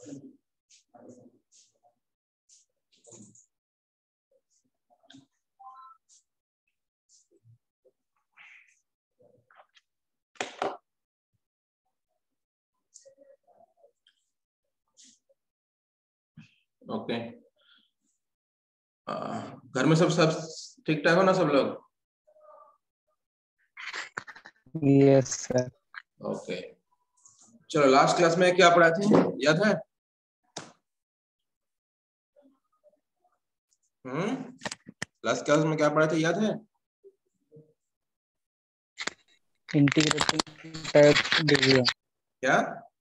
Okay, घर में सब सब ठीक ठाक हो ना सब लोग? Yes sir. ओके, चलो लास्ट क्लास में क्या पढ़ा थे याद है? लास्ट क्लास में क्या पढ़ा थे याद है? Integrating type DVM. क्या?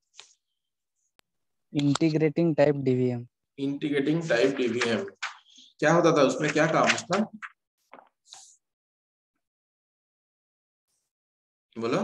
Integrating type DVM. Integrating type DVM क्या होता था उसमें, क्या काम उसका बोलो?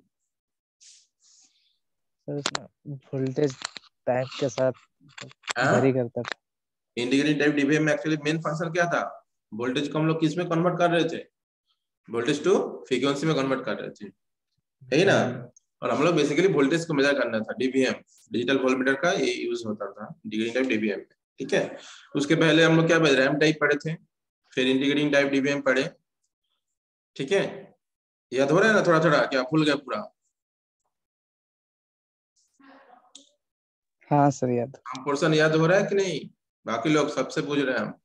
वोल्टेज टाइप के साथ वैरी करता था। इंटीग्रेटिंग टाइप डीवीएम में एक्चुअली मेन फंक्शन क्या था? वोल्टेज को हम लोग किस में कन्वर्ट कर रहे थे? वोल्टेज टू फ्रीक्वेंसी में कन्वर्ट कर रहे थे, है ना? और हम लोग बेसिकली वोल्टेज को मेजर करना था। डीवीएम डिजिटल वोल्टमीटर का ये यूज होता था इंटीग्रेटिंग टाइप डीवीएम में, ठीक है। उसके पहले हम लोग क्या रैम टाइप पढ़े थे, फिर इंटीग्रेटिंग टाइप डीवीएम पढ़े, ठीक है। याद हो रहा है ना थोड़ा थोड़ा, क्या भूल गया पूरा? हाँ सर याद। हम पोर्शन याद हो रहा है कि नहीं? बाकी लोग सबसे पूछ रहे हैं हम।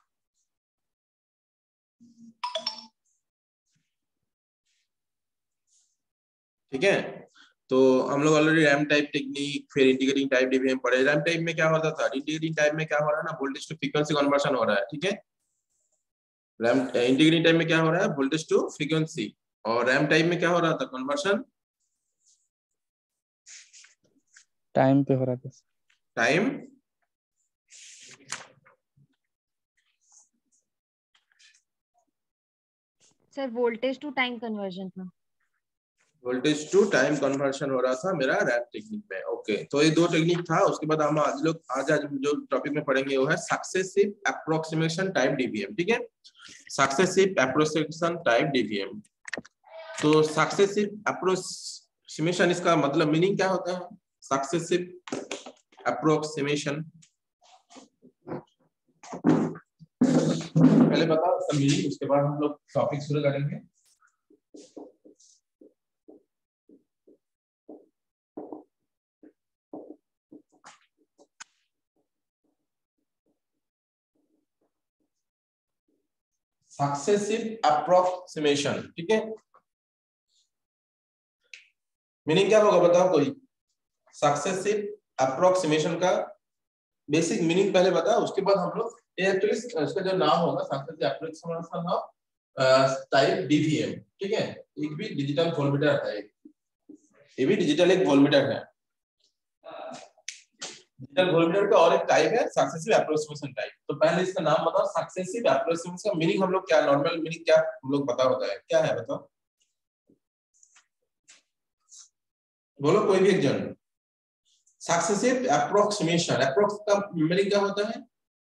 ठीक है, तो हम लोग ऑलरेडी रैम टाइप टेक्निक, फिर इंटीग्रेटिंग टाइप डीवीएम पढ़े। रैम टाइप में क्या होता था, इंटीग्रेटिंग टाइप में क्या हो रहा है ना, वोल्टेज टू फ्रीक्वेंसी कन्वर्शन हो रहा है, ठीक है। रैम इंटीग्रेटिंग टाइप में क्या हो रहा है, वोल्टेज टू फ्रीक्वेंसी, और रैम टाइप में क्या हो रहा था, कन्वर्शन टाइम पे हो रहा था। Time sir voltage to time conversion था। वोल्टेज टू टाइम कन्वर्शन हो रहा था मेरा रैम टेक्निक में। ओके, तो ये दो टेक्निक था। उसके बाद हम आज जो टॉपिक में पढ़ेंगे वो है सक्सेसिव अप्रोक्सीमेशन टाइप डीवीएम, ठीक है। Successive approximation type DVM. तो सक्सेसिव अप्रोक्सीमेशन, इसका मतलब मीनिंग क्या होता है? सक्सेसिव अप्रोक्सीमेशन पहले बताओ इसका मीनिंग, उसके बाद हम लोग टॉपिक शुरू करेंगे। सक्सेसिव अप्रोक्सीमेशन, ठीक है। मीनिंग क्या होगा बताओ कोई? सक्सेसिव अप्रोक्सीमेशन का बेसिक मीनिंग पहले बताओ, उसके बाद हम लोग एक्चुअली इसका जो नाम होगा successive approximation of type DVM, ठीक है। एक भी डिजिटल वोल्टमीटर है, ये भी डिजिटल एक वोल्टमीटर है। डिजिटल वोल्टमीटर का और एक टाइप है सक्सेसिव अप्रोक्सीमेशन टाइप। तो पहले इसका नाम बताओ, सक्सेसिव अप्रोक्सीमेशन का मीनिंग हम लोग क्या, नॉर्मल मीनिंग क्या हम लोग पता होता है, क्या है बताओ, बोलो कोई भी एक जन। सक्सेसिव अप्रोक्सीमेशन, अप्रोक्स का मीनिंग क्या होता है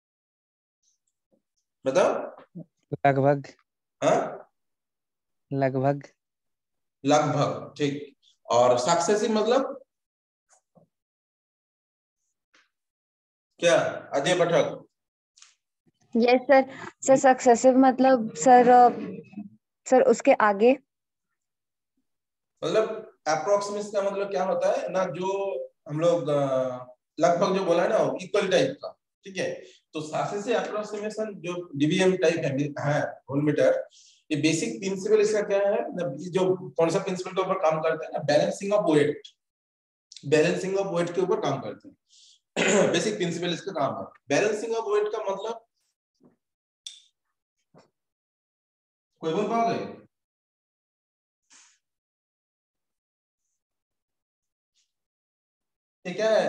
बताओ? लगभग। हाँ, लगभग। लगभग, ठीक। और सक्सेसिव मतलब क्या, Ajay Pathak? Yes sir. Sir successive मतलब सर उसके आगे। मतलब अप्रोक्सीमेशन का मतलब क्या होता है ना, जो हम लोग लगभग जो बोला है ना, इक्वल टाइप का, ठीक है। तो सक्सेसिव अप्रोक्सीमेशन जो डीवीएम टाइप है वोल्टमीटर, ये बेसिक प्रिंसिपल इसका क्या है ना, जो कौन सा प्रिंसिपल के ऊपर काम करता है ना, balancing of weight, balancing of weight के ऊपर काम करते हैं। बेसिक प्रिंसिपल इसका काम है। बैलेंसिंग ऑफ वेट का मतलब कोई बोल पाओगे? ये क्या है?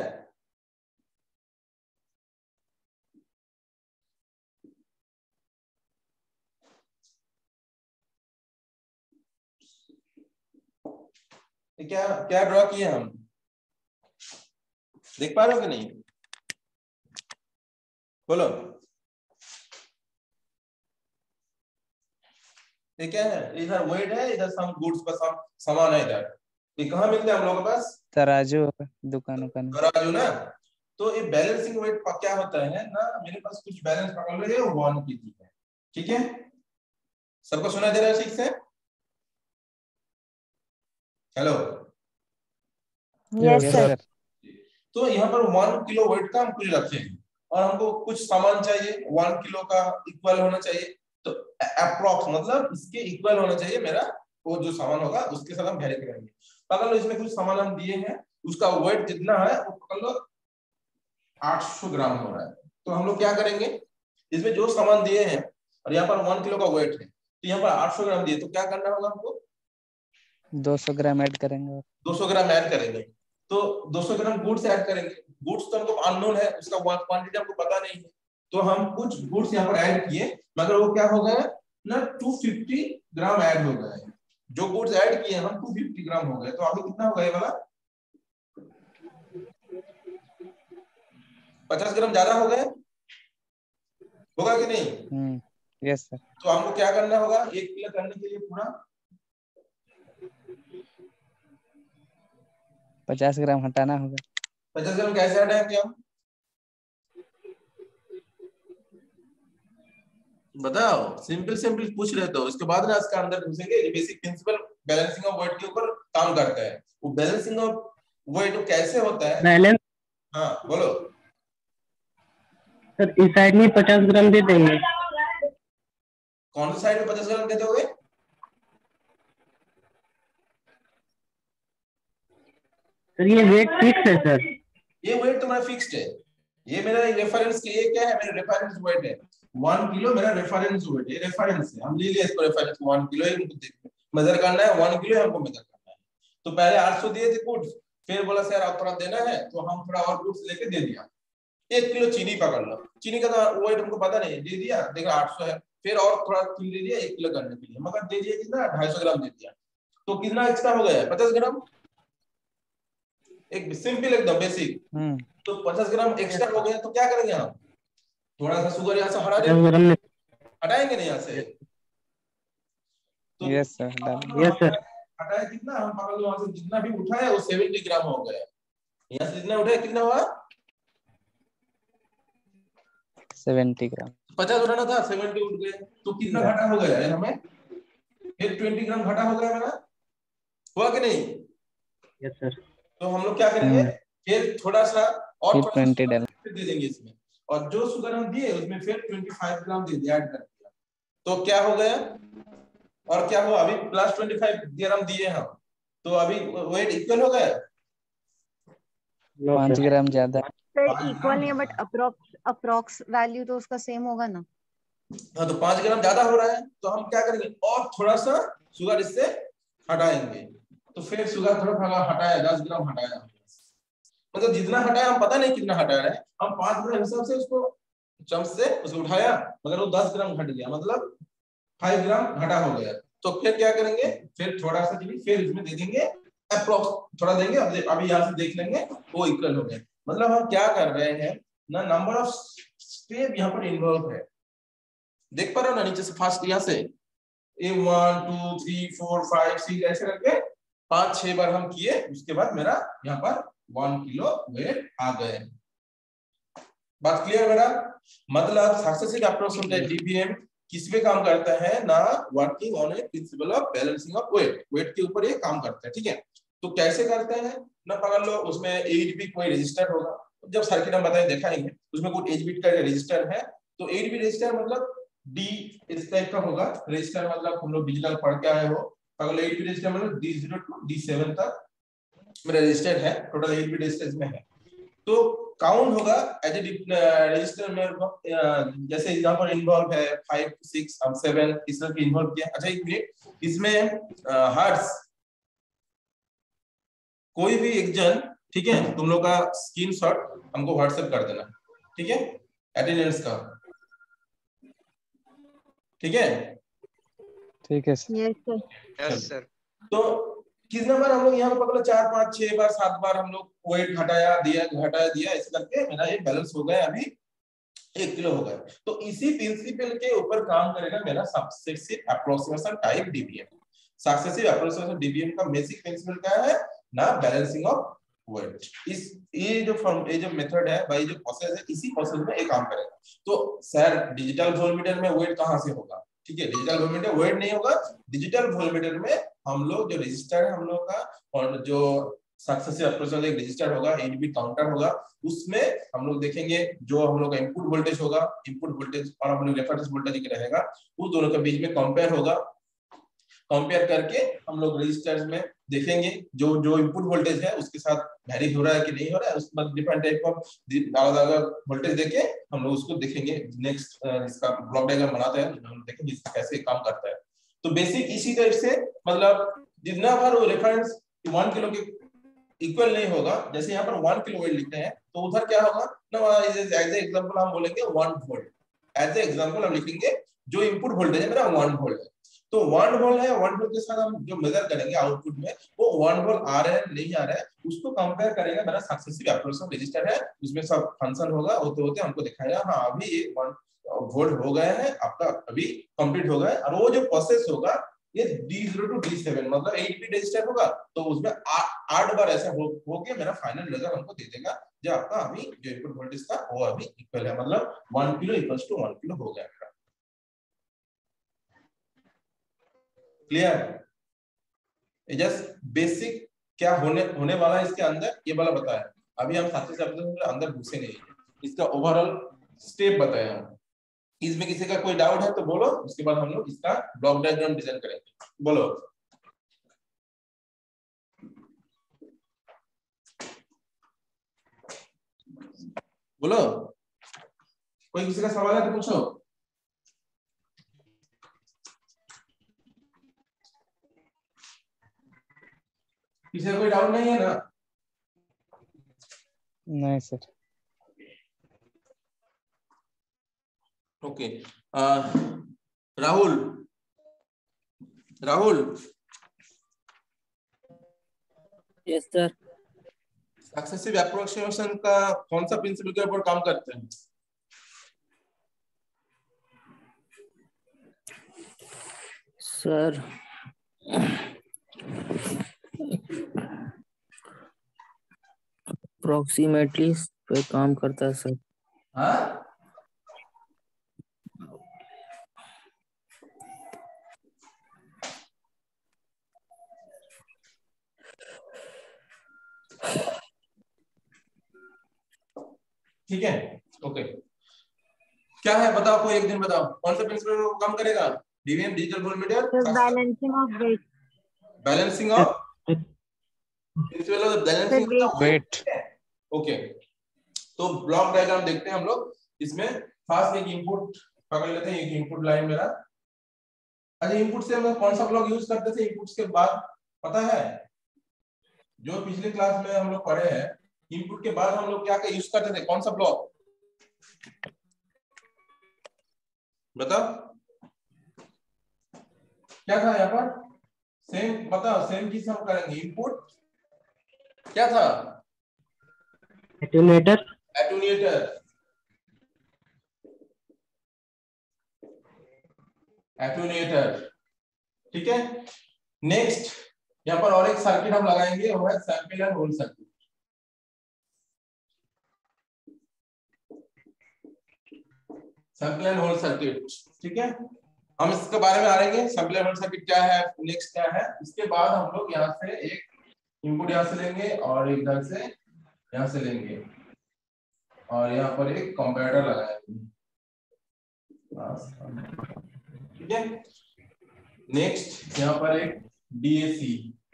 ये क्या क्या ड्रॉ किए हम, देख पा रहे हो कि नहीं, बोलो। ये क्या है? इधर वेट है, इधर सम गुड्स का सामान है इधर। ये कहाँ मिलता है हम लोगों के पास? तराजू दुकानों का। तराजू ना, तो ये बैलेंसिंग वेट क्या होता है ना, मेरे पास कुछ बैलेंस पकड़ लो, ये 1 kg है, ठीक है, सबको सुना दे रहा है ठीक से? Hello, yes yes sir. Sir. तो यहाँ पर 1 किलो वेट का हम कुछ रखे हैं और हमको कुछ सामान चाहिए 1 किलो का इक्वल होना चाहिए, तो अप्रोक्स मतलब इसके इक्वल होना चाहिए मेरा वो जो सामान होगा, उसके साथ हम वेरी करेंगे। पकड़ लो इसमें कुछ सामान हम दिए हैं, उसका वेट जितना है वो पकड़ लो 800 ग्राम हो रहा है। तो हम लोग क्या करेंगे, इसमें जो सामान दिए हैं और यहाँ पर 1 किलो का वेट है, तो यहाँ पर 800 ग्राम दिए, तो क्या करना होगा हमको, 200 ग्राम ऐड करेंगे। 200 ग्राम ऐड करेंगे। तो 200 ग्राम गुड्स ऐड करेंगे, गुड्स तो हमको अननोन है, उसका क्वांटिटी हमको पता नहीं है, तो हम कुछ गुड्स यहाँ पर ऐड किए, मगर वो क्या हो गया ना 250 ग्राम ऐड हो गए, जो गुड्स ऐड किए हम 250 ग्राम हो गए। तो अभी कितना हो गया वाला 50 ग्राम ज्यादा हो गए, होगा कि नहीं? Yes sir. तो हमको क्या करना होगा 1 किलो करने के लिए पूरा 50 ग्राम हटाना होगा। 50 ग्राम कैसे हटाएंगे हम, बताओ? सिंपल सिंपल पूछ रहे तो उसके बाद ना इसका अंदर घुसेंगे। ये basic principle balancing of weight के ऊपर काम करता है। वो बैलेंसिंग ऑफ वेट कैसे होता है, बैलेंस हाँ बोलो सर, इस साइड में 50 ग्राम दे देंगे। कौन सी साइड में 50 ग्राम देते होगे? सर ये वेट फिक्स है सर। ये वेट तुम्हारा फिक्स्ड है, ये मेरा रेफरेंस के ये क्या है, मेरा रेफरेंस वेट है 1 किलो, मेरा रेफरेंस वेट है, रेफरेंस है, हम ले लिए इसको रेफरेंस 1 किलो ही मेजर करना है, 1 किलो हमको मेजर करना है। तो पहले 800 दिए थे गुड्स, फिर बोला सर आप थोड़ा देना है, तो हम थोड़ा और गुड्स लेके दे दिया। 1 किलो चीनी पकड़ लो, चीनी का तो वेट हमको पता नहीं, दे दिया, देखा 800 है, फिर और थोड़ा चीनी दे दिया 1 किलो करने के लिए, मगर दे दिया कितना 250 ग्राम दे दिया, तो कितना एक्स्ट्रा हो गया 50 ग्राम, एक सिंपल एकदम बेसिक। तो 50 ग्राम एक्स्ट्रा हो गया, तो क्या करेंगे हम, थोड़ा सा शुगर यहाँ से हटा देंगे, हटाएंगे नहीं यहाँ से, तो यस सर। Yes sir. हटाए कितना, हम पकड़ लो वहां से जितना भी उठाए वो 70 ग्राम हो गया, यहाँ से जितना उठाए कितना हुआ 70 ग्राम। 50 उठाना था 70 उठ गए, तो कितना घटा हो गया हमें, एक 20 ग्राम घटा हो गया मेरा, हुआ कि नहीं? Yes sir. तो हम लोग क्या करेंगे, फिर थोड़ा सा और थोड़ा 20 डाल दे देंगे इसमें, और जो शुगर हम दिए उसमें फिर 25 ग्राम दे दिया, ऐड कर दिया, तो क्या हो गया, और क्या हुआ अभी प्लस 25 ग्राम दिए हम, तो अभी वेट इक्वल हो गया, 5 ग्राम ज्यादा। सर इक्वल नहीं है, बट अप्रोक्स वैल्यू तो उसका सेम होगा ना। हाँ तो 5 ग्राम ज्यादा हो रहा है, तो हम क्या करेंगे और थोड़ा सा शुगर इससे हटाएंगे, तो फिर शुगर थोड़ा हटाया 10 ग्राम हटाया, मतलब जितना हटाया हम पता नहीं कितना हटा रहे हैं, हम 5 ग्राम हिसाब से उसको चम्मच से उसको उठाया, मगर वो 10 ग्राम घट गया, मतलब 5 ग्राम घटा हो गया। तो फिर क्या करेंगे, फिर थोड़ा सा चीनी फिर इसमें दे देंगे, अप्रोक्स थोड़ा देंगे, अभी यहाँ से देख लेंगे वो इक्वल हो गए। मतलब हम क्या कर रहे हैं ना, नंबर ऑफ स्टेप यहाँ पर इन्वॉल्व है, देख पा रहे हो ना नीचे से फास्ट, यहाँ से 1 2 3 4 5 6 ऐसे करके 5-6 बार हम किए, उसके बाद मेरा यहाँ पर 1 किलो वेट आ गए। बात क्लियर मेरा? मतलब सक्सेसिव अप्रोक्सीमेट डीबीएम किस पे काम करता है ना, working on a principle of balancing of weight, weight के ऊपर ये काम करता है, ठीक है। तो कैसे करते हैं ना, पकड़ लो उसमें 8 बिट कोई रजिस्टर होगा, जब सर्किट हम बताएं दिखाएंगे, उसमें कोई 8 बिट का रजिस्टर है, तो 8 बिट रजिस्टर मतलब डी इस टाइप का होगा रजिस्टर, मतलब हम लोग डिजिटल पढ़ के आए हो, अगर 8 बिट रजिस्टर मतलब D0 to D7 तक मेरा रजिस्टर है, टोटल 8 बिट रजिस्टर में है, तो काउंट होगा एज ए रजिस्टर में, जैसे यहाँ पर इन्वॉल्व है 5 6 अब 7 इस तरह के इन्वॉल्व किया। अच्छा एक मिनट, इसमें हर्ट्ज कोई भी एक जन, ठीक है, तुम लोग का स्क्रीनशॉट हमको व्हाट्सएप कर देना, ठीक है, अटेंडेंस का, ठीक है? ठीक है सर। Yes sir. तो किस नंबर हम लोग यहाँ पे पकड़ो 4 5 6 बार 7 बार हम लोग वेट घटाया दिया ऐसे करके मेरा ये बैलेंस हो गया, अभी 1 किलो हो गया। तो इसी प्रिंसिपल के ऊपर काम करेगा मेरा successive approximation type DVM. Successive approximation DVM का बेसिक प्रिंसिपल क्या है ना, बैलेंसिंग ऑफ वेट। इस ये जो मेथड है भाई, जो प्रोसेस है, इसी प्रोसेस में ये काम करेगा। तो सर डिजिटल वोल्टमीटर में वेट कहाँ से होगा? ठीक है, डिजिटल वोल्टमीटर वेट नहीं होगा। डिजिटल वोल्टमीटर में हम लोग जो रजिस्टर है हम लोग का, और जो सक्सेसिव अप्रोच एक रजिस्टर होगा, 8 बिट काउंटर होगा, उसमें हम लोग देखेंगे जो हम लोग का इनपुट वोल्टेज होगा, इनपुट वोल्टेज और हम लोग रेफरेंस वोल्टेज रहेगा, उस दोनों के बीच में कंपेयर होगा। कंपेयर करके हम लोग रजिस्टर्स में देखेंगे जो जो इनपुट वोल्टेज है उसके साथ वैरी हो रहा है कि नहीं हो रहा है, उसके बाद डिफरेंट टाइप ऑफ अलग-अलग वोल्टेज देके हम लोग उसको देखेंगे। नेक्स्ट इसका ब्लॉक डायग्राम बनाते हैं, हम देखेंगे इसका कैसे काम करता है। तो बेसिक इसी टाइप से, मतलब जितना बार वो रेफरेंस 1 किलो के इक्वल नहीं होगा, जैसे यहाँ पर 1 किलो वोल्ट लिखते हैं तो उधर क्या होगा ना, एज एग्जांपल हम बोलेंगे 1 वोल्ट। एज एग्जांपल हम लिखेंगे जो इनपुट वोल्टेज है मेरा 1 वोल्ट है, तो 1 वोल्ट है, 1 वोल्ट के साथ हम जो मेजर करेंगे आउटपुट में वो 1 वोल्ट आ रहा है नहीं आ रहा है, उसको कंपेयर करेंगे। मेरा सक्सेसिव एप्रोक्सीमेशन रजिस्टर है, उसमें सब फंक्शन होगा, होते होते हमको दिखाएगा हाँ अभी ये 1 वोल्ट हो गया है आपका, अभी कंप्लीट हो गया है। और वो जो प्रोसेस होगा ये D0 to D7 मतलब 8 बिट रजिस्टर होगा, तो उसमें 8 बार ऐसा हो के मेरा फाइनल रिजल्ट हमको दे देगा जो आपका अभी जो इनपुट वोल्टेज था वो अभी इक्वल है, मतलब 1 किलो इक्वल्स टू 1 किलो हो गया मेरा। क्लियर? ये जस्ट बेसिक क्या होने वाला है इसके अंदर ये वाला बताया। अभी हम साथ ही अंदर घुसे नहीं, इसका ओवरऑल स्टेप बताया हम। इसमें किसी का कोई डाउट है तो बोलो, उसके बाद हम लोग इसका ब्लॉक डायग्राम डिजाइन करेंगे। बोलो बोलो, कोई किसी का सवाल है तो पूछो। किसी का कोई डाउट नहीं है ना? नहीं sir. Okay, Rahul Rahul yes sir. Successive approximation का कौन सा प्रिंसिपल के ऊपर काम करते हैं? सर अप्रोक्सीमेटली पे काम करता है सर। हाँ ठीक है, ओके। क्या है बताओ, कोई एक दिन बताओ कौन सा प्रिंसिपल काम करेगा? DVM digital voltmeter, balancing of weight. Balancing of principle of balancing of weight. Okay, तो ब्लॉक डायग्राम देखते हैं हम लोग। इसमें फर्स्ट एक इनपुट पकड़ लेते हैं, एक इनपुट लाइन मेरा। अच्छा, इनपुट से हम लोग कौन सा ब्लॉक यूज करते थे इनपुट्स के बाद, पता है? जो पिछले क्लास में हम लोग पढ़े हैं, इनपुट के बाद हम लोग क्या क्या यूज करते थे, कौन सा ब्लॉक बताओ? क्या था यहाँ पर? सेम बताओ, सेम चीज हम करेंगे। इनपुट क्या था? एटेन्यूएटर। एटेन्यूएटर, एटेन्यूएटर, ठीक है। नेक्स्ट यहाँ पर और एक सर्किट हम लगाएंगे, वो है sample and hold circuit. Sample and hold circuit, ठीक है। हम इसके बारे में आएंगे, सैंपल एंड होल्ड सर्किट क्या है, नेक्स्ट क्या है। इसके बाद हम लोग यहाँ से एक इनपुट यहाँ से लेंगे और इधर से यहाँ से लेंगे और यहाँ पर एक कंपैरेटर लगाएंगे, ठीक है। नेक्स्ट यहाँ पर एक डीएसी,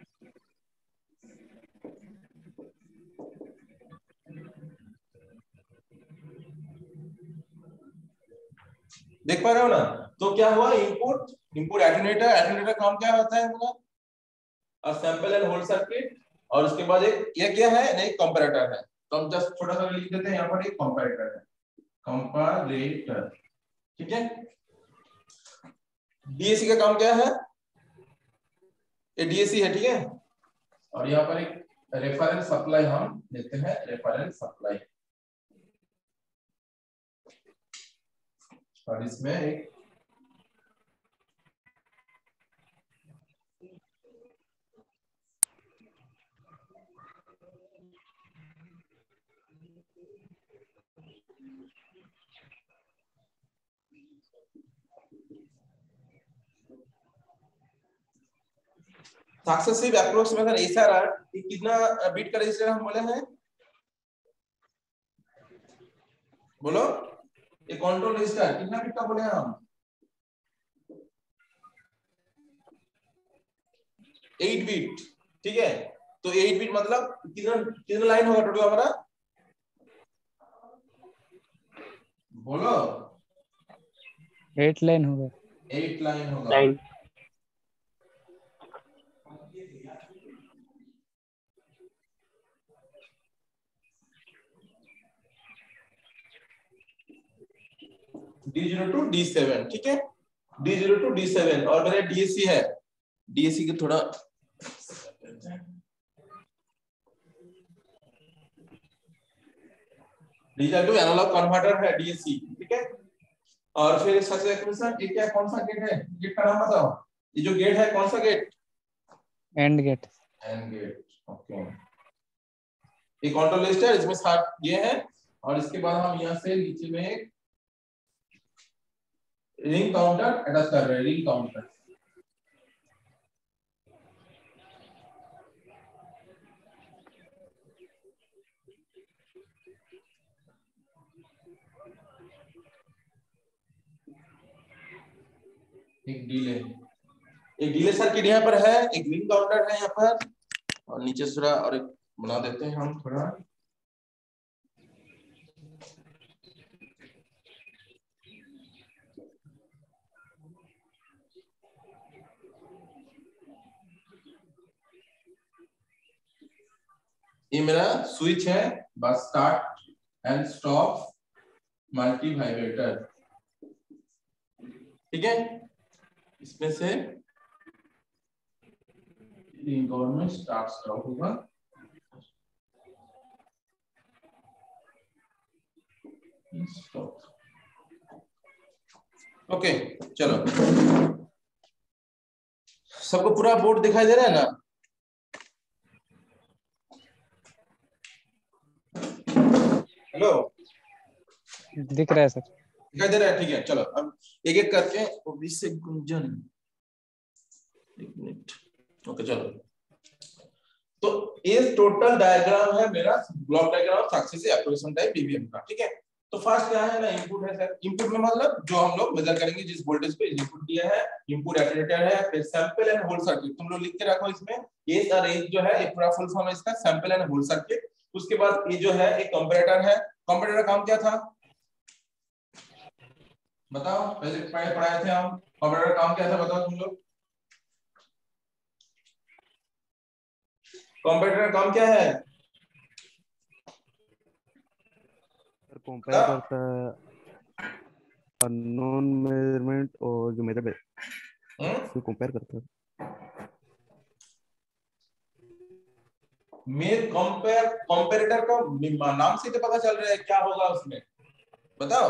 देख पा रहे हो ना? तो क्या हुआ, इनपुट एटेन्यूएटर, एटेन्यूएटर काम क्या होता है हमारा, और सैंपल एंड होल्ड सर्किट, और उसके बाद एक ये क्या है, नहीं कंपैरेटर है, तो हम जस्ट छोटा सा लिख देते हैं यहाँ पर एक कंपैरेटर है, कंपैरेटर, ठीक है। डीएसी का काम क्या है, ये डीएसी है, ठीक है। और यहाँ पर एक रेफरेंस सप्लाई हम लेते हैं, रेफरेंस सप्लाई, और इसमें एक सक्सेसिव एप्रोक्सीमेशन एसआरआर कितना बीट का रजिस्टर हम बोले हैं, बोलो ये कंट्रोल रजिस्टर कितना बीट का बोले हैं हम, 8 बीट, ठीक है। तो 8 बीट मतलब कितना कितना लाइन होगा टोटल हमारा, बोलो 8 लाइन होगा। 8 लाइन होगा। लाइन D0 टू D7, ठीक है, D0 टू D7 और मेरा DAC है, DAC के थोड़ा डिजिटल टू एनालॉग कन्वर्टर है DAC, ठीक है। और फिर सक्सेसिव एक्विजिशन ये क्या कौन सा गेट है, गेट का नाम बताओ, ये जो गेट है कौन सा gate, and gate. And gate, okay. ये कंट्रोल लिस्ट है, इसमें 7 ये है और इसके बाद हम यहां से नीचे में एक रिंग काउंटर अटैच कर रहे हैं, रिंग काउंटर। एक डिले सर्किट यहाँ पर है, एक रिंग काउंटर है यहाँ पर, और नीचे से थोड़ा और एक बना देते हैं हम थोड़ा, ये मेरा स्विच है, बस start and stop multivibrator, ठीक है। इसमें से गवर्नमेंट स्टार्ट स्टॉप होगा, ओके। चलो सबको पूरा बोर्ड दिखाई दे रहा है ना, हेलो दिख रहा है सर। दिखाई दे रहा है, ठीक है। चलो अब एक एक करके से गुंजन, एक मिनट, ओके। चलो तो ये टोटल डायग्राम है मेरा, block diagram successive acquisition type DVM का, ठीक है। तो फर्स्ट क्या है ना, इनपुट है सर। इनपुट में मतलब जो हम लोग मेजर करेंगे जिस वोल्टेज पे इनपुट दिया है, इनपुट एटेन्यूएटर है, फिर सैंपल एंड होल्ड सर्किट, तुम लोग लिख के रखो इसमें। ये सारे जो है एक पूरा फुल फॉर्म है इसका, सैंपल एंड होल्ड सर्किट। उसके बाद ये जो है एक कंपैरेटर है। कंपैरेटर का काम क्या था बताओ, पहले पढ़ाए थे हम, कंपैरेटर काम क्या था बताओ तुम लोग, कंपैरेटर का काम क्या है, कंपेयर करता है अननोन मेजरमेंट और जो मेजर उसको कंपेयर करता है। मेन कंपैरेटर का नाम से तो पता चल रहा है क्या होगा उसमें, बताओ।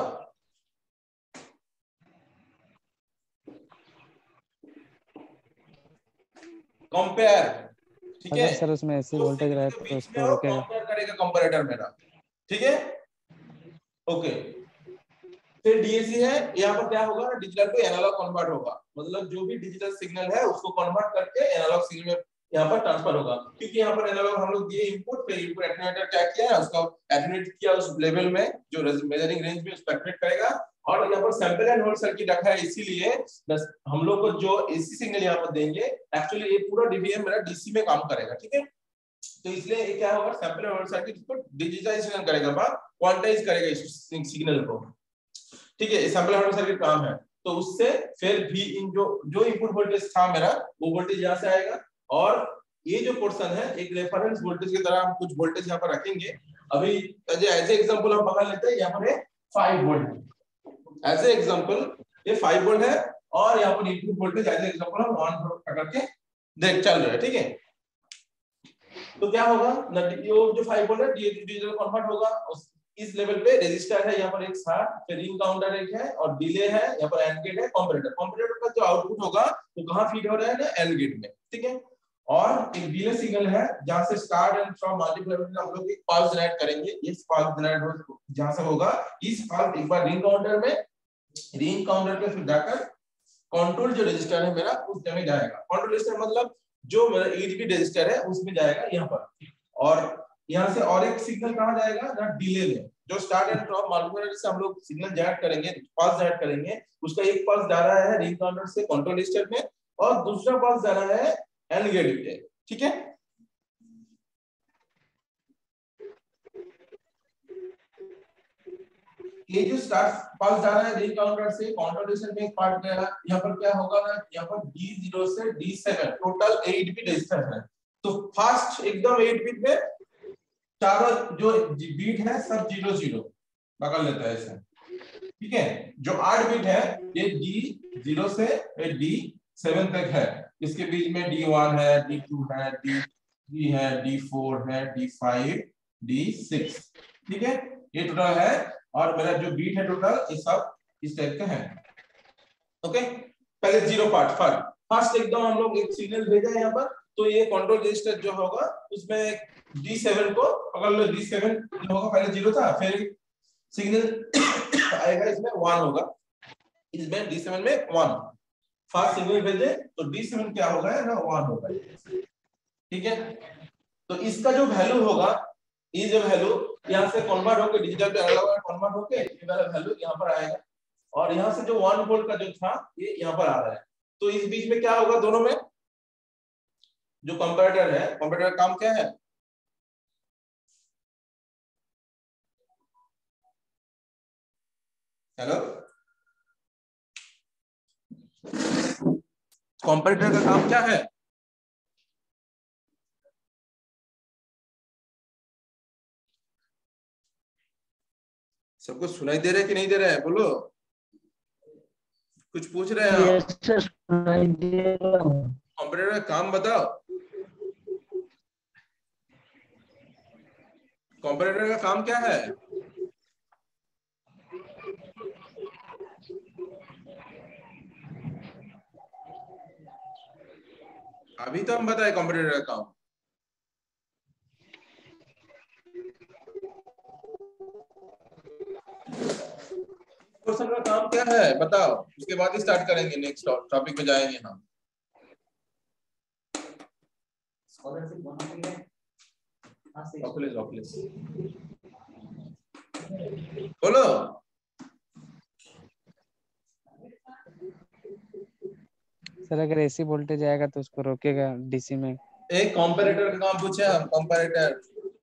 कंपेयर, ठीक है। अगर सर उसमें ऐसी वोल्टेज रहे तो उसको रोकेगा, कंपेयर करेगा कंपैरेटर मेरा, ठीक है, ओके। फिर डीएसी है, यहाँ पर क्या होगा, डिजिटल टू एनालॉग कन्वर्ट होगा, मतलब जो भी डिजिटल सिग्नल है उसको कन्वर्ट करके एनालॉग सिग्नल में यहाँ पर ट्रांसफर होगा। क्योंकि यहाँ पर एनालॉग हम लोग दिए इनपुट, फिर इनपुट एटेन्यूएटर क्या किया है, उसका एटेन्यूएट किया उस लेवल में जो मेजरिंग रेंज में उसको एटेन्यूएट करेगा। और यहाँ पर सैंपल एंड होल्ड सर्किट रखा है, इसीलिए हम लोग को जो एसी सिग्नल यहाँ पर देंगे, एक्चुअली ये पूरा डीवीएम मेरा डीसी में काम करेगा, ठीक है। तो इसलिए ये क्या होगा, सैंपल एंड होल्ड सर्किट इसको डिजिटाइजेशन करेगा, क्वांटाइज करेगा इस सिग्नल को, ठीक है। सैंपल एंड होल्ड सर्किट काम है। तो उससे फिर भी इन जो इनपुट वोल्टेज था मेरा, वो वोल्टेज यहाँ से आएगा, और ये जो पोर्शन है एक रेफरेंस वोल्टेज की तरह हम कुछ वोल्टेज यहाँ पर रखेंगे। अभी ऐसे एग्जांपल हम पकड़ लेते हैं, यहाँ पर है 5 वोल्ट, ऐसे एग्जांपल ये 5 वोल्ट है, और यहाँ पर इनपुट वोल्टेज ऐसे एग्जांपल हम 1 वोल्ट पकड़ के देख चल रहे हैं, ठीक है। तो क्या होगा, जो 5 वोल्ट है डिजिटल कन्वर्ट होगा, इस लेवल पे रेजिस्टर है यहाँ पर एक साथ, फिर रिंग काउंटर एक है, और डिले है, यहाँ पर एंड गेट है, कंपैरेटर। कंपैरेटर का जो आउटपुट होगा वो कहाँ फीड हो रहा है ना, एंड गेट में, ठीक है। और एक डिले सिग्नल है जहां से स्टार्ट एंड स्टॉप मल्टीप्लाई हम लोग एक पल्स जनरेट करेंगे। इस पल्स जनरेट जहां से होगा, इस पल्स एक बार रिंग काउंटर में, रिंग काउंटर पे फिर जाकर कंट्रोल जो रजिस्टर है मेरा उस जगह जाएगा। कंट्रोल रजिस्टर मतलब जो मेरा EDP रजिस्टर है उसमें जाएगा यहाँ पर, और यहाँ से और एक सिग्नल कहाँ जाएगा ना, डिले में। जो स्टार्ट एंड स्टॉप मल्टीमीटर से हम लोग सिग्नल जनरेट करेंगे, पल्स जनरेट करेंगे, उसका एक पल्स जा रहा है रिंग काउंटर से कंट्रोल रजिस्टर में और दूसरा पल्स जा रहा है एंड गेट पे। ठीक है, ये जो स्टार्ट पल्स जा रहा है रिंग काउंटर से कंट्रोल रजिस्टर में एक पार्ट गया, यहाँ पर क्या होगा ना, यहाँ पर D0 से D7 टोटल 8 बिट रजिस्टर है। तो फर्स्ट एकदम 8 बिट में चारों जो बीट है सब 0 0 पकड़ लेता है ऐसे। ठीक है, जो 8 बिट है ये D0 से D7 तक है, इसके बीच में D1 है, D2 है, D3 है, D4 है, D5, D6। ठीक है, ये टोटल है, और मेरा जो बीट है टोटल ये सब इस टाइप का है। ओके, पहले 0 पार्ट फर्स्ट एकदम हम लोग एक सिग्नल भेजा यहाँ पर, तो ये कंट्रोल रजिस्टर जो होगा उसमें D7 को पकड़ लो, D7 जो होगा पहले 0 था, फिर सिग्नल आएगा इसमें 1 होगा, इसमें D7 में 1 फर्स्ट सिग्नल भेजे तो D7 क्या होगा ना 1 होगा। ठीक है, तो इसका जो वैल्यू होगा, ये जो वैल्यू यहाँ से कन्वर्ट होकर डिजिटल पे एनालॉग कन्वर्ट होकर ये वाला वैल्यू यहाँ पर आएगा, और यहाँ से जो 1 वोल्ट का जो था ये यहाँ पर आ रहा है। तो इस बीच में क्या होगा, दोनों में जो कंपैरेटर है, कंपैरेटर का काम क्या है, हेलो, कंपैरेटर का काम क्या है, सबको सुनाई दे रहा है कि नहीं दे रहा है, बोलो, कुछ पूछ रहे हैं आप? सुनाई दे रहा हूं। कंप्यूटर का काम बताओ, कंप्यूटर का काम क्या है? अभी तो हम बताए कंप्यूटर का काम। पर्सन का काम क्या है बताओ, उसके बाद ही स्टार्ट करेंगे, नेक्स्ट टॉपिक पे जाएंगे हम। बोलो, सर अगर AC वोल्टेज आएगा तो उसको रोकेगा DC में। एक कंपैरेटर का काम पूछे हम, कंपैरेटर।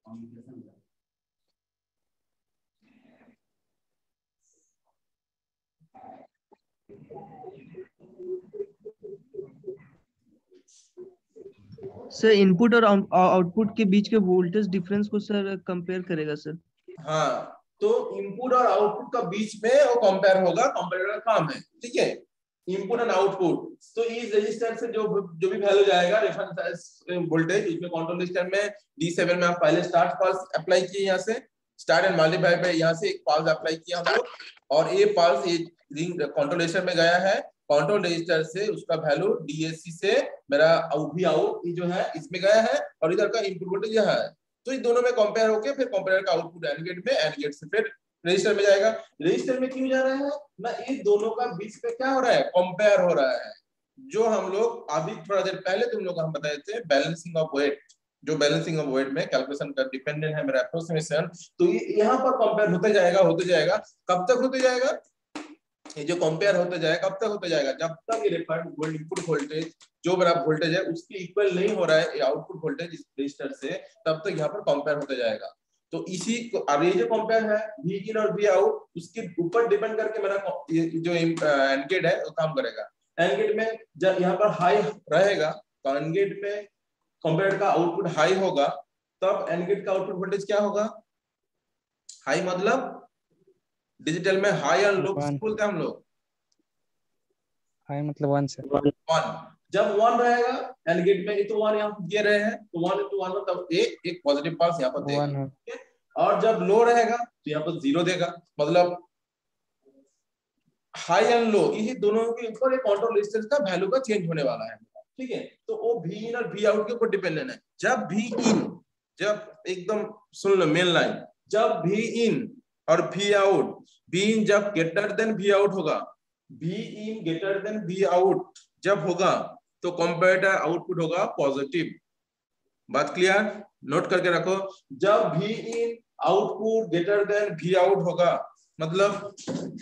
सर इनपुट और आउटपुट के बीच के वोल्टेज डिफरेंस को सर कंपेयर करेगा सर। हाँ, तो इनपुट और आउटपुट का बीच में वो कंपेयर होगा, कंपैरेटर का काम है। ठीक है, इनपुट एंड आउटपुट, तो इस रजिस्टर से जो भी वैल्यू जाएगा रेफरेंस वोल्टेज, इसमें कंट्रोल रजिस्टर में D7 में आप पहले स्टार्ट पल्स अप्लाई किए, यहाँ से स्टार्ट एंड मल्टीप्लाई पे यहाँ से एक पल्स अप्लाई किया हम लोग, और ये पल्स ये रिंग कंट्रोल रजिस्टर में गया है, कंट्रोल रजिस्टर से उसका वैल्यू DAC से मेरा भी आउट जो है इसमें गया है, और इधर का इनपुट वोल्टेज यह है। तो इन दोनों में कंपेयर होके फिर कंपेयर का आउटपुट एंड गेट में, एंड गेट से फिर रजिस्टर में जाएगा। रजिस्टर में क्यों जा रहा है ना, ये दोनों का बीच में क्या हो रहा है, कंपेयर हो रहा है। जो हम लोग अभी थोड़ा देर पहले तुम लोग हम बताए थे बैलेंसिंग ऑफ वेट, जो बैलेंसिंग ऑफ वेट में कैलकुलेशन का डिपेंडेंट है मेरा अप्रोक्सीमेशन, तो ये यहाँ पर कंपेयर होते जाएगा। कब तक होते जाएगा, ये जो कंपेयर होते जाएगा कब तक होते जाएगा, जब तक ये रिक्वायर्ड इनपुट वोल्टेज जो मेरा वोल्टेज है उसके इक्वल नहीं हो रहा है आउटपुट वोल्टेज इस रजिस्टर से, तब तक यहाँ पर कंपेयर होते जाएगा। तो इसी को अब ये जो कंपेयर है V in और V out, उसके ऊपर डिपेंड करके मेरा जो एंड गेट है वो काम करेगा। एंड गेट में जब यहाँ पर हाई रहेगा तो एंड गेट में कंपेयर का आउटपुट हाई होगा, तब एंड गेट का आउटपुट वोल्टेज क्या होगा, हाई मतलब डिजिटल में हाई और लो बोलते हैं हम लोग, हाई मतलब 1 से 1। जब 1 रहेगा एंड गेट में, ये तो 1 यहाँ दे रहे हैं, तो 1 into 1 मतलब एक पॉजिटिव पल्स यहाँ पर देगा, और जब लो रहेगा तो यहाँ पर 0 देगा, मतलब हाई एंड लो ये दोनों के ऊपर एक कंट्रोल रजिस्टेंस का वैल्यू का चेंज होने वाला है। ठीक है, तो वो V in और V out के ऊपर डिपेंडेंट है। जब V in, जब एकदम सुन लो मेन लाइन, जब V in और V out, V in जब ग्रेटर देन V out होगा, V in greater than V out जब होगा, तो कंपैरेटर आउटपुट होगा पॉजिटिव। बात क्लियर? नोट करके रखो, जब भी in output greater than V out होगा, मतलब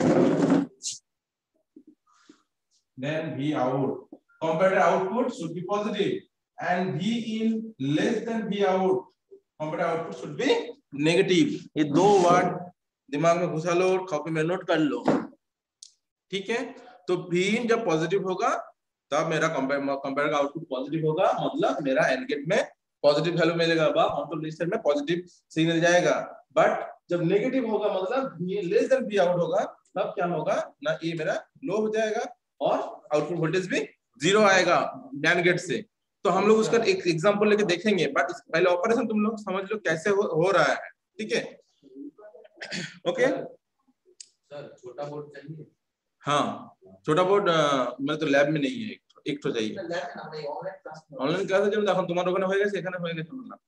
than V out, comparator output should be positive and V in less than V out, comparator output should be negative. ये दो वर्ड दिमाग में घुसा लो और कॉपी में नोट कर लो, ठीक है? तो वी इन जब पॉजिटिव होगा तब मेरा कंपेयर का आउटपुट पॉजिटिव होगा, मतलब मेरा एंड गेट में पॉजिटिव वैल्यू मिलेगा, आउटपुट रजिस्टर में पॉजिटिव सिग्नल जाएगा। बट जब नेगेटिव होगा, मतलब ये लेस देन वी आउट होगा, तब क्या होगा ना, ये मेरा लो हो जाएगा और आउटपुट वोल्टेज भी 0 आएगा एंड गेट से। तो हम लोग उसका एक एग्जांपल लेके देखेंगे, बट पहले ऑपरेशन तुम लोग समझ लो कैसे हो रहा है, ठीक है? ओके सर छोटा बोर्ड चाहिए? हाँ, छोटा बोर्ड मेरे तो लैब में नहीं है, एक तो चाहिए। ऑनलाइन क्लास जब এখন তোমার ওখানে হয়ে গেছে, এখানে হয়ে গেছে না,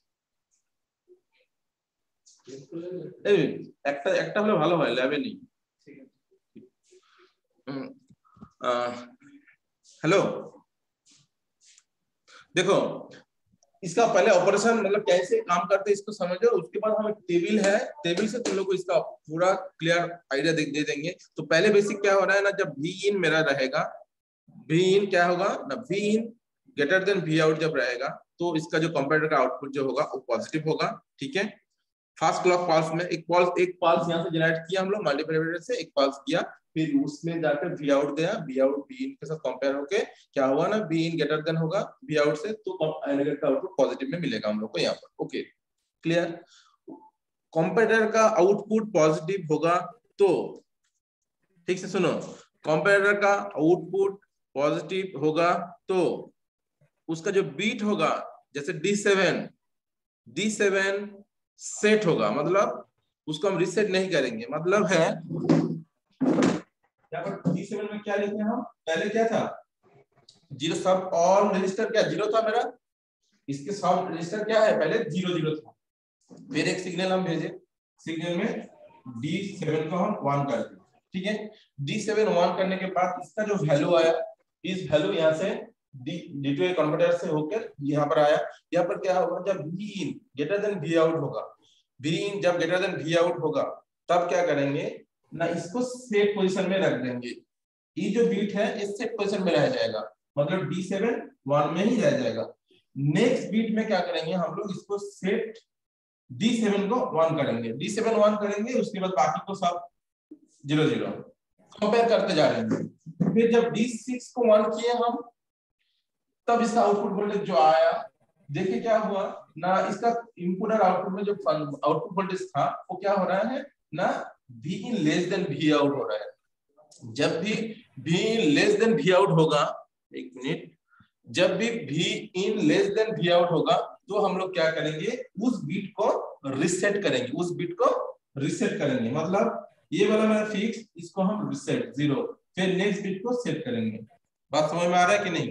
এই একটা হলে ভালো হয়, ল্যাবে নেই। हेलो, देखो इसका पहले ऑपरेशन मतलब कैसे काम करते हैं इसको समझो, उसके बाद हम एक टेबल है, टेबल से तुम लोग को इसका पूरा क्लियर आइडिया दे देंगे। तो पहले बेसिक क्या हो रहा है ना, जब वी इन मेरा रहेगा, वी इन क्या होगा ना, V in greater than V out जब रहेगा तो इसका जो कंपैरेटर का आउटपुट जो होगा वो पॉजिटिव होगा, ठीक है? फर्स्ट क्लॉक पल्स में एक पल्स यहाँ से जनरेट किया हम लोग मल्टीप्लायर से, एक पल्स किया, फिर उसमें जाकर वी आउट गया, वी आउट वी इन के साथ कंपेयर होके क्या हुआ ना, वी इन ग्रेटर देन होगा वी आउट से, तो एनगेट का आउटपुट पॉजिटिव में मिलेगा हम लोग को यहाँ पर। Okay clear? कंपेरेटर का आउटपुट पॉजिटिव होगा तो, ठीक से सुनो, कंपेरेटर का आउटपुट पॉजिटिव होगा तो उसका जो बीट होगा, जैसे D7 सेट होगा, मतलब उसको हम रीसेट नहीं करेंगे, मतलब है यहाँ पर D7 में क्या लिखे हम, पहले क्या था 0 सब ऑल रजिस्टर क्या 0 था मेरा, इसके सब रजिस्टर क्या है, पहले 0 था, फिर एक सिग्नल हम भेजे, सिग्नल में D7 को हम 1 कर दिए, ठीक है? D7 1 करने के बाद इसका जो वैल्यू आया, इस वैल्यू यहाँ से D2 कन्वर्टर से होकर यहाँ पर आया। यहाँ पर क्या होगा, जब V in greater than V out होगा, V in जब ग्रेटर देन V out होगा तब क्या करेंगे ना, इसको सेट पोजीशन में रख देंगे, ये जो बीट है इस सेट पोजीशन में रह जाएगा, मतलब D7 1 में ही रह जाएगा। नेक्स्ट बीट में क्या करेंगे हम लोग, इसको सेट D7 को 1 करेंगे, D7 1 करेंगे, उसके बाद बाकी को सब 0 कंपेयर करते जा रहे हैं। फिर जब D6 को 1 किए हम, तब इसका आउटपुट वोल्टेज जो आया, देखिए क्या हुआ ना, इसका इनपुट और आउटपुट में जो आउटपुट वोल्टेज था वो क्या हो रहा है ना, V in less than V out हो रहा है। जब भी V in less than V out होगा, एक मिनट, जब भी V in less than V out होगा तो हम लोग क्या करेंगे, उस बीट को रीसेट करेंगे, उस बीट को रीसेट करेंगे, मतलब ये वाला मेरा फिक्स, इसको हम रीसेट 0, फिर नेक्स्ट बीट को सेट करेंगे। बात समझ में आ रहा है कि नहीं?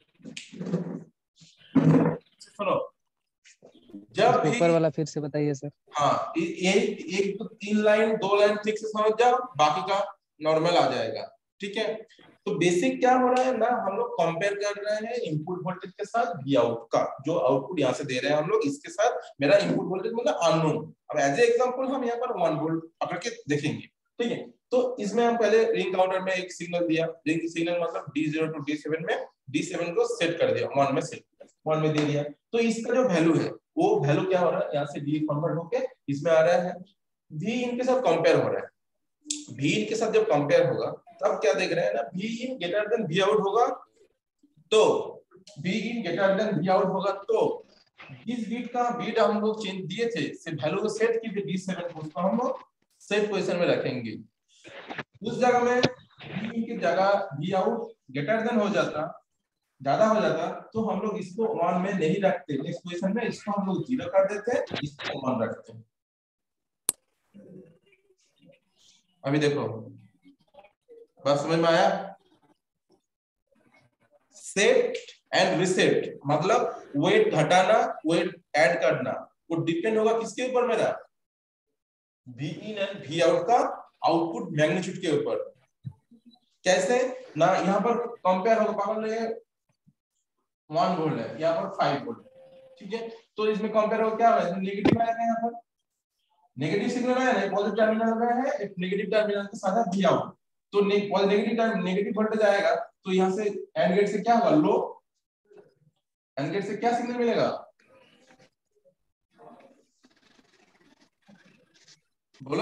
सुनो, जब भी ऊपर वाला फिर से बताइए सर। हाँ, एक तो 3 लाइन 2 लाइन ठीक से समझ जाओ, बाकी का नॉर्मल आ जाएगा, ठीक है? तो बेसिक क्या हो रहा है ना, हम लोग कंपेयर कर रहे हैं इनपुट वोल्टेज के साथ वी आउट का, जो आउटपुट यहाँ से दे रहे हैं हम लोग, इसके साथ मेरा इनपुट वोल्टेज मतलब अननोन। अब एज ए एग्जांपल हम यहाँ पर 1 वोल्ट पकड़ के देखेंगे, ठीक है? तो इसमें हम पहले रिंग काउंटर में एक सिग्नल दिया, रिंग सिग्नल मतलब D0 टू D7 में D7 को सेट कर दिया, 1 में सेट 1 में दे दिया, तो इसका जो वैल्यू है वो वैल्यू क्या हो रहा है, यहाँ से D कन्वर्ट होके इसमें आ रहा है, V इनके साथ कंपेयर हो रहा है। V इनके साथ जब कंपेयर होगा तब क्या देख रहे हैं ना, V in greater than V out होगा, तो V in greater than V out होगा तो इस बीट का बीट हम लोग चेंज दिए थे, सिर्फ वैल्यू को सेट की थी D7 को, उसको हम लोग सेट पोजीशन में रखेंगे। उस जगह में V in की जगह V out ग्रेटर देन हो जाता, ज्यादा हो जाता, तो हम लोग इसको 1 में नहीं रखते, नेक्स्ट पोजीशन में इसको हम लोग 0 कर देते, इसको 1 रखते हैं। अभी देखो बात समझ में आया? सेट एंड रिसेट मतलब वेट घटाना, वेट ऐड करना, वो डिपेंड होगा किसके ऊपर मेरा, V in and V out का आउटपुट मैग्नीट्यूड के ऊपर। कैसे ना, यहाँ पर कंपेयर होगा, पकड़ ले 1 वोल्ट है, यहाँ पर 5 वोल्ट है, ठीक है। तो इसमें कंपेयर हो क्या है, नेगेटिव आएगा, यहाँ पर नेगेटिव सिग्नल आया है, पॉजिटिव टर्मिनल में है, एक नेगेटिव टर्मिनल के साथ है Vout, तो नेगेटिव वोल्टेज आएगा, तो यहाँ से एंड गेट से क्या होगा, लो, एंड गेट से क्या सिग्नल मिलेगा, बोलो,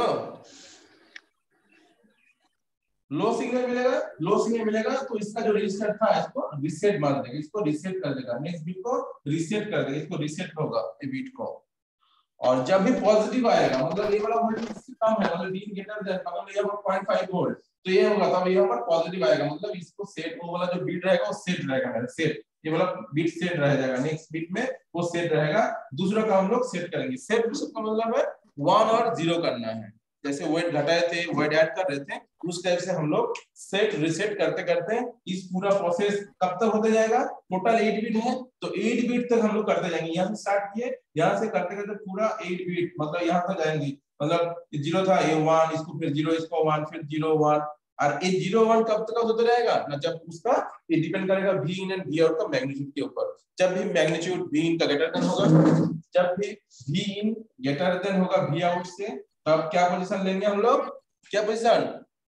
लो सिग्नल मिलेगा, लो सिग्नल मिलेगा, तो इसका जो रजिस्टर था इसको रीसेट मार देगा, इसको रीसेट कर देगा, नेक्स्ट बीट को रीसेट कर देगा, इसको रीसेट होगा ये बीट को। और जब भी पॉजिटिव आएगा, मतलब ये वाला वोल्टेज इससे कम है, मतलब डी ग्रेटर देन, मतलब ये 0.5 वोल्ट, तो ये होगा तब यहाँ पर पॉजिटिव आएगा, मतलब इसको सेट, वो वाला जो बीट रहेगा वो सेट रहेगा मेरा, सेट, ये वाला बीट सेट रह जाएगा, नेक्स्ट बीट में वो सेट रहेगा, दूसरा का हम लोग सेट करेंगे। सेट का मतलब है 1 और 0 करना है, जैसे वेट घटाए थे, वेट ऐड कर रहे थे, उस टाइप से हम लोग सेट रिसेट करते करते इस पूरा प्रोसेस कब तक होते जाएगा, टोटल 8 बीट है, तो 8 बीट तक हम लोग करते जाएंगे, यहाँ से स्टार्ट किए, यहाँ से करते करते पूरा 8 बीट, मतलब यहाँ तक जाएंगे, मतलब 0 था, ये 1, इसको फिर 0, इसको 1, फिर 0 1, और ये 0 1 कब तक होते रहेगा ना, जब उसका ये डिपेंड करेगा V in and V out का मैग्नीट्यूड के ऊपर, जब भी मैग्नीट्यूड V in का ग्रेटर देन होगा, जब भी V in ग्रेटर देन होगा V out से, तब क्या पोजीशन लेंगे हम लोग, क्या position,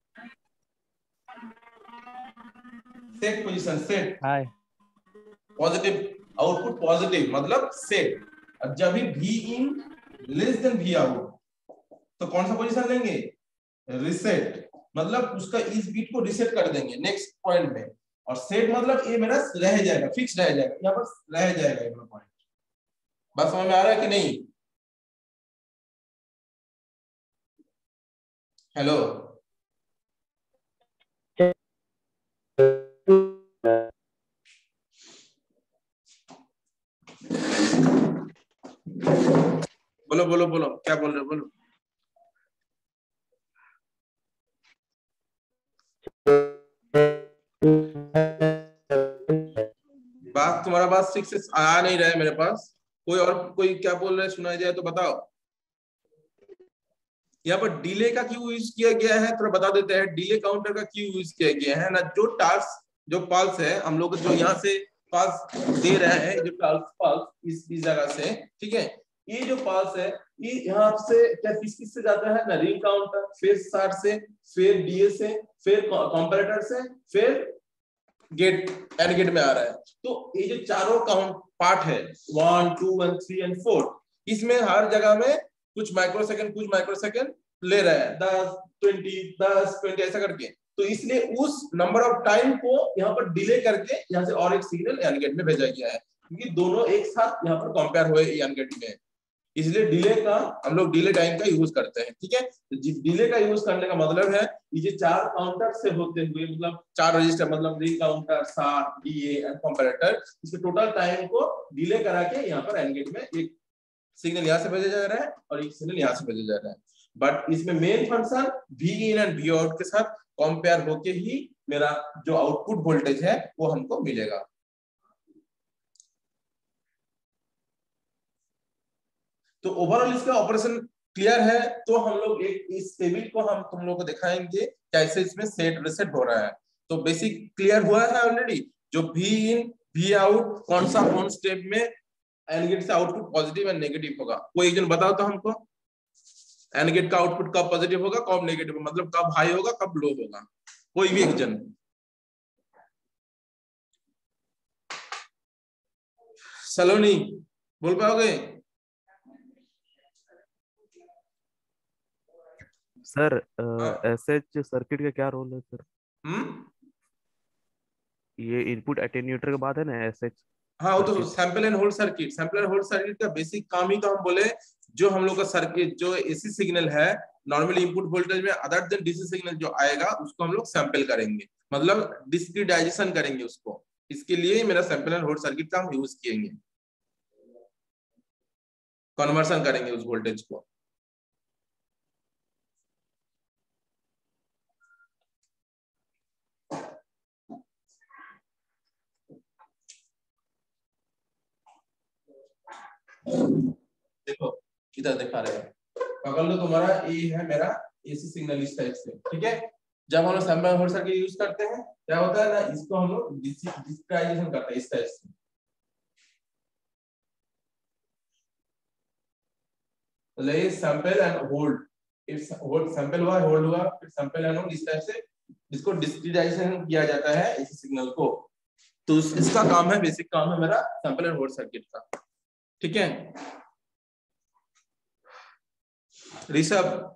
set position, set positive, output positive मतलब सेट, और जब भी V in less than V out, तो कौन सा पोजीशन लेंगे, रिसेट, मतलब उसका इस बीट को रिसेट कर देंगे नेक्स्ट पॉइंट में, और सेट मतलब ये मेरा रह जाएगा, फिक्स रह जाएगा, यहाँ पर रह जाएगा ये पॉइंट। बस समझ में आ रहा है कि नहीं, हेलो, बोलो बोलो बोलो, क्या बोल रहे हो, बोलो। बात तुम्हारा बात ठीक से आ नहीं रहा है मेरे पास, कोई और कोई क्या बोल रहा है, सुनाई जाए तो बताओ। यहाँ पर डिले का क्यों यूज किया गया है, थोड़ा बता देते हैं, डिले काउंटर का क्यों यूज किया गया है ना, जो टास्क जो पल्स है हम लोग जो यहाँ से पल्स दे रहे हैं, जो पल्स इस जगह से, ठीक है, ये जो पल्स है ये यहाँ से क्या किस से जाता है ना, रिंग काउंटर, फिर स्टार्ट से, फिर डीए से, फिर कंपैरेटर से, फिर गेट एंड गेट में आ रहा है। तो ये जो चारों काउंट पार्ट है 1 2 1 3 और 4, इसमें हर जगह में कुछ माइक्रोसेकंड ले रहा है, 10 20 ऐसा करके, तो इसलिए उस नंबर ऑफ टाइम को यहाँ पर डिले करके यहाँ से और एक सिग्नल एंड गेट में भेजा गया है, क्योंकि दोनों एक साथ यहाँ पर कंपेयर हुए एंड गेट में, इसलिए डिले का हम लोग डिले टाइम का यूज करते हैं, ठीक है। डिले का यूज करने का मतलब है ये 4 काउंटर से होते हुए, मतलब 4 रजिस्टर, मतलब ring counter, start, DA and comparator, इसके टोटल टाइम को डिले करा के यहाँ पर एंड गेट में एक सिग्नल यहाँ से भेजा जा रहा है और एक सिग्नल यहाँ से भेजा जा रहा है। बट इसमें main function V in and V out के साथ कंपेयर होके ही मेरा जो आउटपुट वोल्टेज है वो हमको मिलेगा। तो ओवरऑल इसका ऑपरेशन क्लियर है। तो हम लोग एक इस टेबल को हम तुम लोगों को दिखाएंगे कैसे इसमें सेट रिसेट हो रहा है। तो बेसिक क्लियर हुआ है ऑलरेडी, जो V in V out कौन सा कौन स्टेप में एंड गेट से आउटपुट पॉजिटिव एंड नेगेटिव होगा। कोई एक जन बताओ तो हमको, एंड गेट का आउटपुट कब पॉजिटिव होगा कब नेगेटिव, मतलब कब हाई होगा कब लो होगा, कोई भी एक जन। सलोनी बोल पाओगे? सर एसएच सर्किट का क्या रोल है सर? ये इनपुट एटेन्यूएटर के बाद है ना एसएच। हाँ वो तो sample and hold circuit, sample and hold circuit का बेसिक काम ही तो हम बोले, जो हम लोग का सर्किट जो एसी सिग्नल है नॉर्मली इनपुट वोल्टेज में अदर देन डीसी सिग्नल जो आएगा उसको हम लोग सैंपल करेंगे, मतलब डिस्क्रीटाइजेशन करेंगे उसको। इसके लिए मेरा सैंपल एंड होल्ड सर्किट का हम यूज किएंगे, कन्वर्शन करेंगे उस वोल्टेज को। देखो इधर दिखा रहे हैं, पकड़ लो, तुम्हारा ये है मेरा एसी सिग्नल इस टाइप से, ठीक है। जब हम लोग sample and hold circuit use करते हैं क्या होता है ना, इसको हम लोग डिस्क्रीटाइजेशन करते हैं इस टाइप से, मतलब sample and hold, if hold sample हुआ होल्ड हुआ फिर सैंपल एंड होल्ड, इस टाइप से इसको डिस्क्रीटाइजेशन किया जाता है इस सिग्नल को। तो इसका काम है, बेसिक काम है मेरा सैंपल एंड होल्ड सर्किट का। ठीक है Rishabh?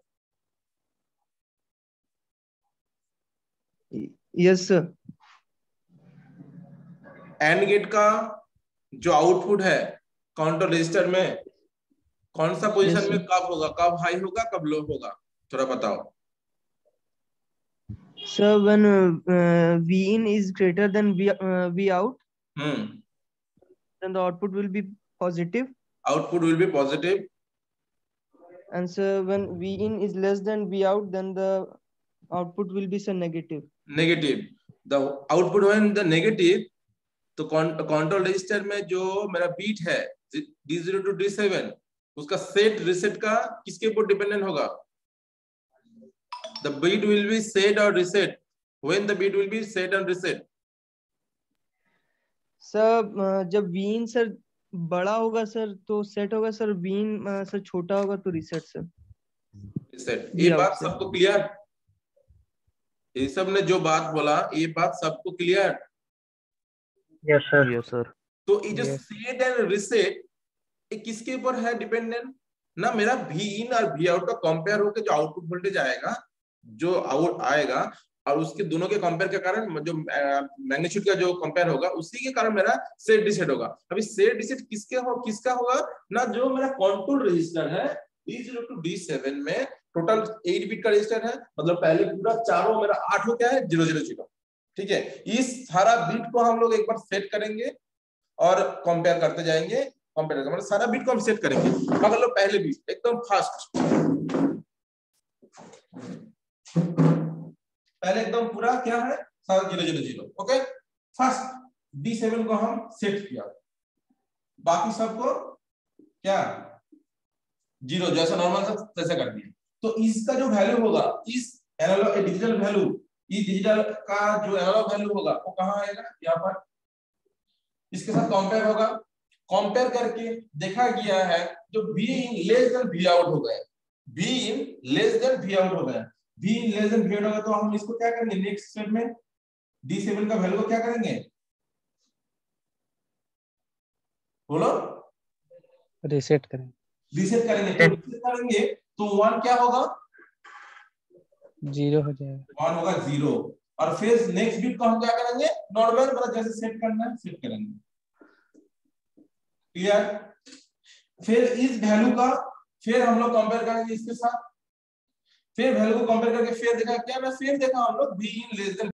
Yes sir. And gate का जो आउटपुट है काउंटर रजिस्टर में कौन सा पोजीशन Yes, में कब होगा, कब हाई होगा कब लो होगा, थोड़ा बताओ। Sir, when V in is greater than V out, then the output will be positive. Output will be positive. And sir, when V in is less than V out, then the output will be sir negative. Negative. The output when the negative, तो control register में जो मेरा beat है D0 to D7 उसका set reset का किसके ऊपर dependent होगा? The beat will be set or reset. When the beat will be set and reset? Sir जब V in सर बड़ा होगा सर तो सेट होगा सर, V in सर छोटा होगा तो रिसेट सर। रिसेट। ये बात सबको क्लियर? ये सब ने जो बात बोला ये बात सबको clear? Yes sir. Yes sir. तो ये जो सेट एंड रिसेट ये किसके ऊपर है डिपेंडेंट? ना मेरा V in और V out का कंपेयर होकर जो आउटपुट वोल्टेज आएगा, जो आउट आएगा और उसके दोनों के कंपेयर के कारण जो मैग्नीट्यूड का जो कंपेयर होगा उसी के कारण मेरा सेट डिसेट होगा। अभी सेट डिसेट किसका होगा? ना जो मेरा कंट्रोल रजिस्टर है D0 to D7 में टोटल 8 बिट का रजिस्टर है, मतलब पहले पूरा चारों मेरा 8 हो क्या है 000। ठीक है, इस सारा बिट को हम लोग एक बार सेट करेंगे और कंपेयर करते जाएंगे। कंपेयर मतलब सारा बिट को हम सेट करेंगे। पकड़ लो पहले बिट एकदम फास्ट, पहले एकदम पूरा क्या है सारा 000। ओके, फर्स्ट D7 को हम सेट किया, बाकी सबको क्या 0 जैसा नॉर्मल था तैसे कर दिया। तो इसका जो वैल्यू होगा, इस एनालॉग डिजिटल वैल्यू, इस डिजिटल का जो एनालॉग वैल्यू होगा वो कहाँ आएगा? यहाँ पर इसके साथ कंपेयर होगा। कंपेयर करके देखा गया है जो V in less than V out हो गए, V in less than V out हो गए, V in less than V out होगा, तो हम इसको क्या करेंगे नेक्स्ट स्टेप में D7 का वैल्यू को क्या करेंगे बोलो? रिसेट करें, रीसेट करेंगे। तो रीसेट करेंगे तो 1 क्या होगा? 0 हो जाएगा, 1 होगा 0। और फिर नेक्स्ट बिट को हम क्या करेंगे नॉर्मल मतलब जैसे सेट करना है सेट करेंगे। क्लियर? फिर इस वैल्यू का फिर हम लोग कंपेयर करेंगे इसके साथ, फिर वैल्यू को कंपेयर करके फिर देखा क्या ना, फिर देखा हम लोग V in लेस देन